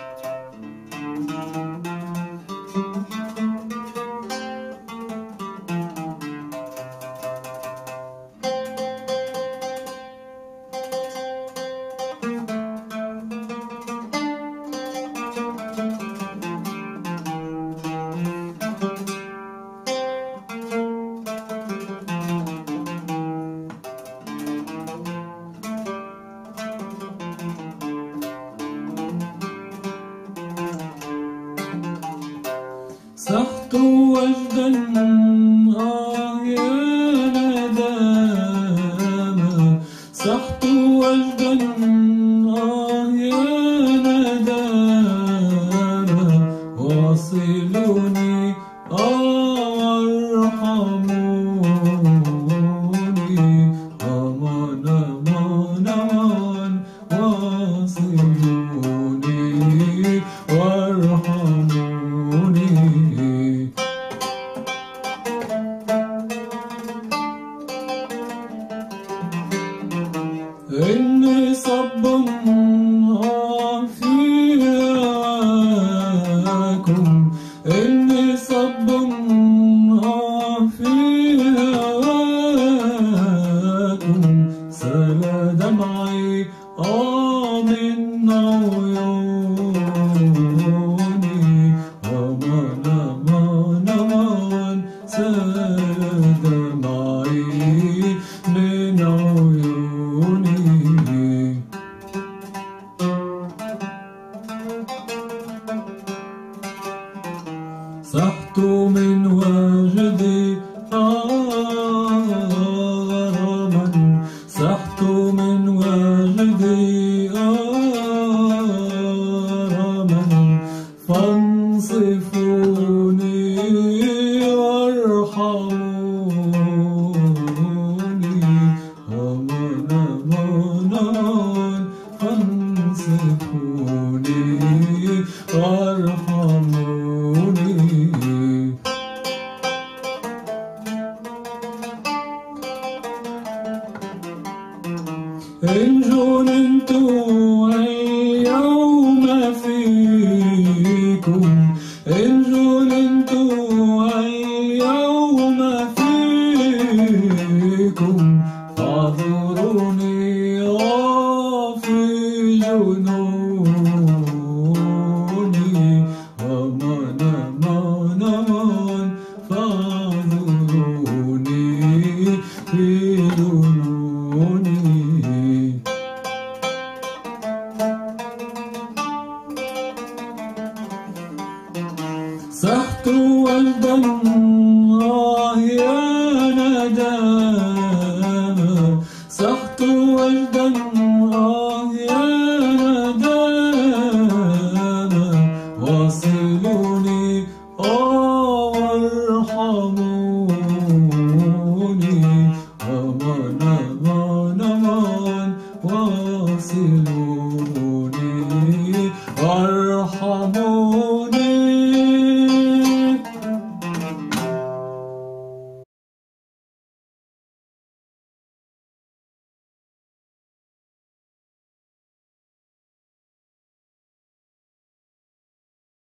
سحت وجدا يا ندامة، سحت وجدا يا ندامة، واصلوني وارحموني، أمان أمان أمان، واصلوني وارحموني. إني صب في هواكم، إني صب في هواكم، سال دمعي من عيوني، أمان أمان أمان، سال دمعي من عيوني. سحت من وجدي غراما، سحت من وجدي غراما، فانصفوني وارحموني، أمان أمان أمان، فانصفوني وارحموني. إن جننت اليوم فيكم، إن جننت اليوم فيكم، فاعذروني في جنوني، أمان أمان أمان، فاعذروني في جنوني. سحت وجدا يا ندامة، سحت وجدا يا ندامة، واصلوني